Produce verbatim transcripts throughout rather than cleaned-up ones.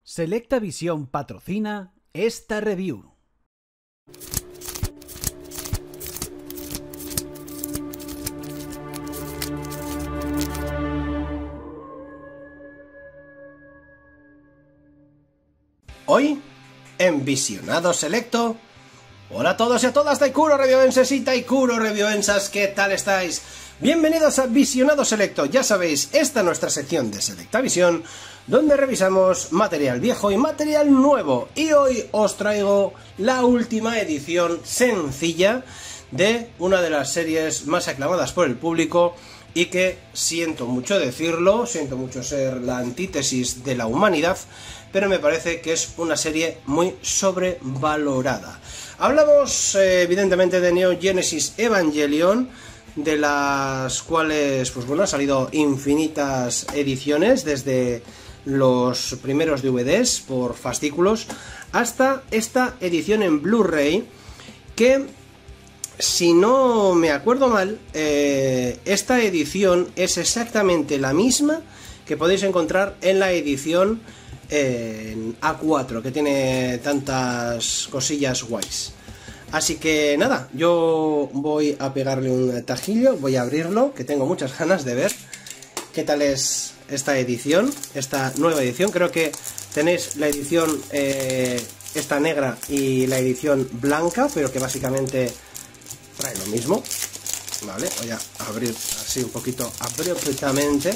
Selecta Visión patrocina esta review. Hoy, en Visionado Selecto. Hola a todos y a todas, Taikuro Reviewenses y Taikuro Reviewensas, ¿qué tal estáis? Bienvenidos a Visionado Selecto. Ya sabéis, esta es nuestra sección de Selecta Visión, donde revisamos material viejo y material nuevo. Y hoy os traigo la última edición sencilla de una de las series más aclamadas por el público y que, siento mucho decirlo, siento mucho ser la antítesis de la humanidad, pero me parece que es una serie muy sobrevalorada. Hablamos eh, evidentemente de Neon Genesis Evangelion, de las cuales, pues bueno, han salido infinitas ediciones, desde los primeros D V Ds por fascículos hasta esta edición en Blu-ray, que, si no me acuerdo mal, eh, esta edición es exactamente la misma que podéis encontrar en la edición en A cuatro, que tiene tantas cosillas guays. Así que nada, yo voy a pegarle un tajillo, voy a abrirlo, que tengo muchas ganas de ver qué tal es esta edición, esta nueva edición. Creo que tenéis la edición eh, esta negra y la edición blanca, pero que básicamente trae lo mismo. Vale, voy a abrir así un poquito abruptamente.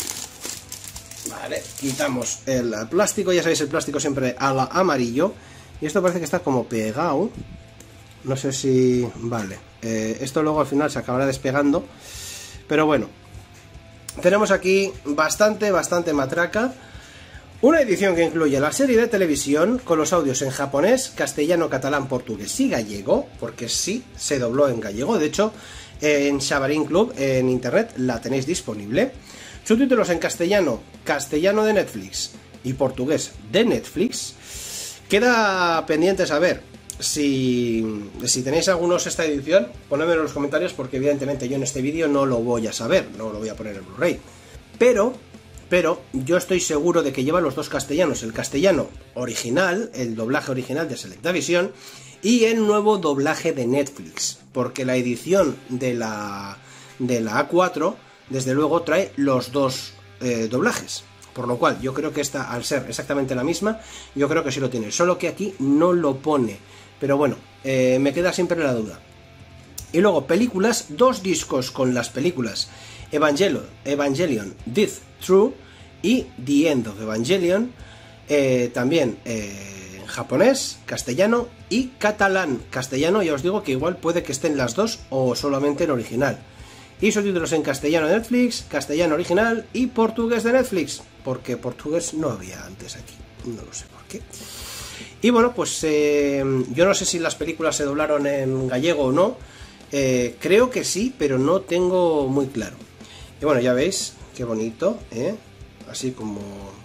Vale, quitamos el plástico, ya sabéis, el plástico siempre al amarillo. Y esto parece que está como pegado. No sé si... Vale, eh, esto luego al final se acabará despegando. Pero bueno, tenemos aquí bastante, bastante matraca. Una edición que incluye la serie de televisión con los audios en japonés, castellano, catalán, portugués y gallego, porque sí, se dobló en gallego. De hecho, en Xabarín Club, en internet, la tenéis disponible. Subtítulos en castellano, castellano de Netflix y portugués de Netflix. Queda pendiente saber si, si tenéis algunos esta edición, ponedmelo en los comentarios, porque evidentemente yo en este vídeo no lo voy a saber, no lo voy a poner en Blu-ray. Pero, pero yo estoy seguro de que lleva los dos castellanos, el castellano original, el doblaje original de Selecta Visión, y el nuevo doblaje de Netflix, porque la edición de la, de la A cuatro, desde luego, trae los dos eh, doblajes. Por lo cual, yo creo que esta, al ser exactamente la misma, yo creo que sí lo tiene. Solo que aquí no lo pone. Pero bueno, eh, me queda siempre la duda. Y luego, películas, dos discos con las películas Evangelion, Evangelion Death True y The End of Evangelion. Eh, también eh, en japonés, castellano y catalán. Castellano, ya os digo que igual puede que estén las dos o solamente el original. Y subtítulos en castellano de Netflix, castellano original y portugués de Netflix, porque portugués no había antes aquí, no lo sé por qué. Y bueno, pues eh, yo no sé si las películas se doblaron en gallego o no, eh, creo que sí, pero no tengo muy claro. Y bueno, ya veis, qué bonito, ¿eh? Así como...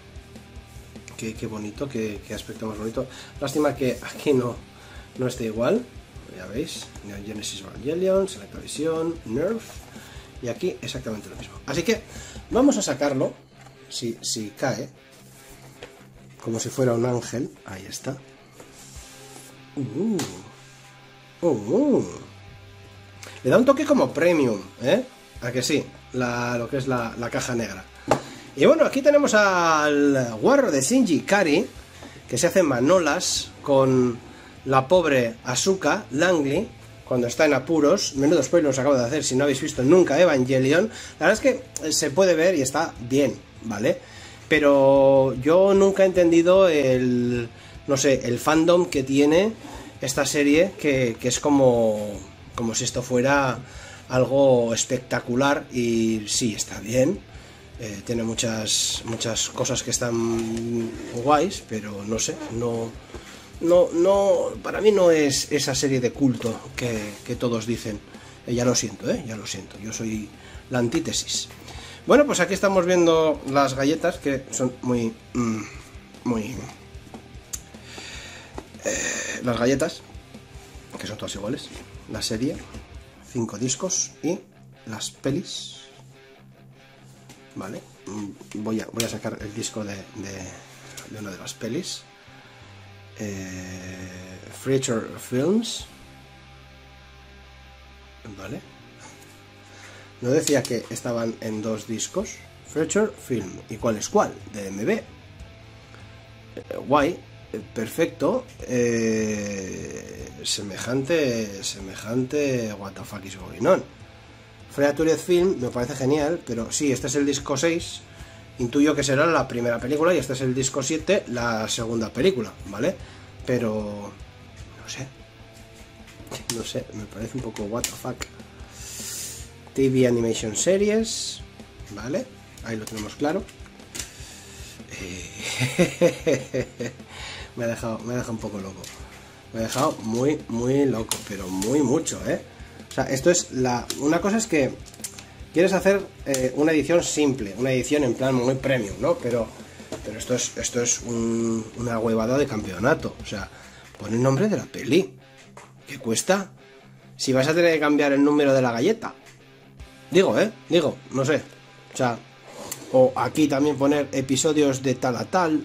Qué, qué bonito, qué, qué aspecto más bonito. Lástima que aquí no, no esté igual. Ya veis, Neon Genesis Evangelion, Selecta Visión, Nerf, y aquí exactamente lo mismo. Así que vamos a sacarlo, si, si cae, como si fuera un ángel. Ahí está. Uh, uh, uh. Le da un toque como premium, ¿eh? ¿A que sí? La, lo que es la, la caja negra. Y bueno, aquí tenemos al guarro de Shinji Ikari, que se hace manolas con la pobre Asuka Langley cuando está en apuros. Menudo spoiler os acabo de hacer si no habéis visto nunca Evangelion. La verdad es que se puede ver y está bien, ¿vale? Pero yo nunca he entendido el, no sé, el fandom que tiene esta serie, que, que es como, como si esto fuera algo espectacular. Y sí, está bien, eh, tiene muchas, muchas cosas que están guays, pero no sé, no... No, no, para mí no es esa serie de culto que, que todos dicen. Eh, ya lo siento, eh, ya lo siento. Yo soy la antítesis. Bueno, pues aquí estamos viendo las galletas, que son muy... Mmm, muy... Eh, las galletas, que son todas iguales. La serie, cinco discos y las pelis. Vale, voy a, voy a sacar el disco de... de de una de las pelis. Eh, Feature Films. Vale. No decía que estaban en dos discos. Feature Film. ¿Y cuál es cuál? De M B. Eh, guay. Eh, perfecto. Eh, semejante. Semejante. What the fuck is going on? Feature Film me parece genial. Pero sí, este es el disco seis. Intuyo que será la primera película. Y este es el disco siete, la segunda película. ¿Vale? Pero. No sé. No sé. Me parece un poco what the fuck. T V Animation Series. Vale. Ahí lo tenemos claro. Eh, me ha dejado, me ha dejado un poco loco. Me ha dejado muy, muy loco, pero muy mucho, ¿eh? O sea, esto es la... Una cosa es que quieres hacer eh, una edición simple, una edición en plan muy premium, ¿no? Pero, pero esto es, esto es un, una huevada de campeonato. O sea, pon el nombre de la peli. ¿Qué cuesta? Si vas a tener que cambiar el número de la galleta. Digo, ¿eh? Digo, no sé. O sea... O aquí también poner episodios de tal a tal.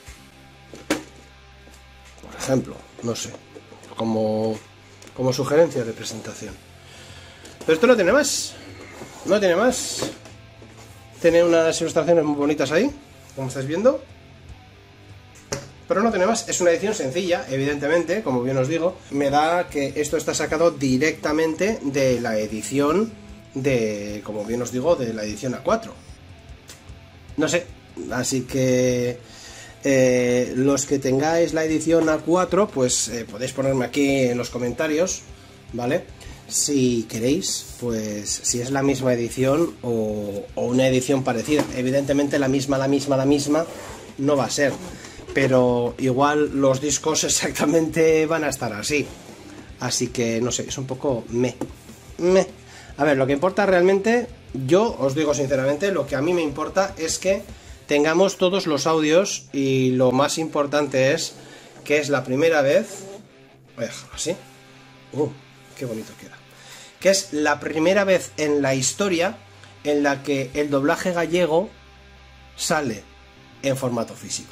Por ejemplo, no sé. Como, como sugerencia de presentación. Pero esto no tiene más. No tiene más. Tiene unas ilustraciones muy bonitas ahí, como estáis viendo. Pero no tiene más. Es una edición sencilla, evidentemente, como bien os digo. Me da que esto está sacado directamente de la edición de, como bien os digo, de la edición A cuatro. No sé, así que eh, los que tengáis la edición A cuatro, pues eh, podéis ponerme aquí en los comentarios, ¿vale? Si queréis, pues si es la misma edición o, o una edición parecida. Evidentemente la misma, la misma, la misma no va a ser, pero igual los discos exactamente van a estar así. Así que no sé, es un poco me, me. A ver, lo que importa realmente... Yo os digo sinceramente, lo que a mí me importa es que tengamos todos los audios y lo más importante es que es la primera vez, voy a dejarlo así, uh, qué bonito queda, que es la primera vez en la historia en la que el doblaje gallego sale en formato físico.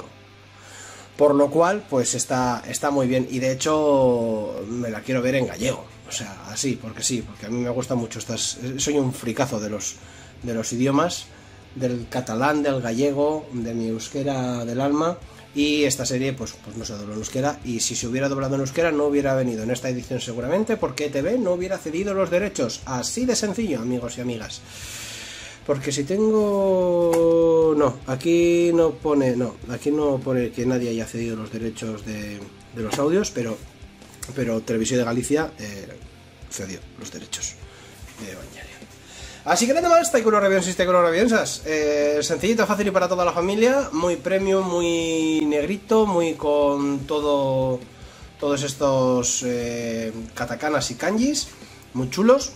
Por lo cual, pues está, está muy bien y de hecho me la quiero ver en gallego. O sea, así, porque sí, porque a mí me gusta mucho estas... Soy un fricazo de los, de los idiomas, del catalán, del gallego, de mi euskera del alma, y esta serie, pues, pues no se dobló en euskera, y si se hubiera doblado en euskera no hubiera venido en esta edición seguramente, porque E T V no hubiera cedido los derechos. Así de sencillo, amigos y amigas. Porque si tengo... No, aquí no pone... No, aquí no pone que nadie haya cedido los derechos de, de los audios, pero... Pero Televisión de Galicia eh, cedió los derechos de Evangelion. Así que nada más, Taikuro Reviewers y Taikuro Reviewers. Eh, sencillito, fácil y para toda la familia. Muy premium, muy negrito, muy con todo todos estos eh, katakanas y kanjis. Muy chulos.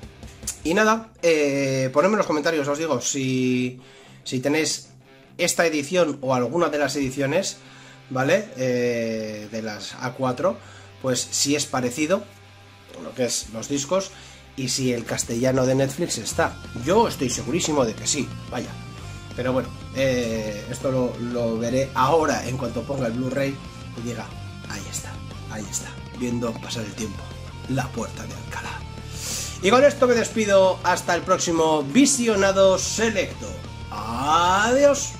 Y nada, eh, ponedme en los comentarios, os digo, si, si tenéis esta edición o alguna de las ediciones, ¿vale? Eh, de las A cuatro. Pues si es parecido, lo que es los discos, y si el castellano de Netflix está. Yo estoy segurísimo de que sí, vaya. Pero bueno, eh, esto lo, lo veré ahora en cuanto ponga el Blu-ray y diga, ahí está, ahí está, viendo pasar el tiempo, La Puerta de Alcalá. Y con esto me despido hasta el próximo Visionado Selecto. Adiós.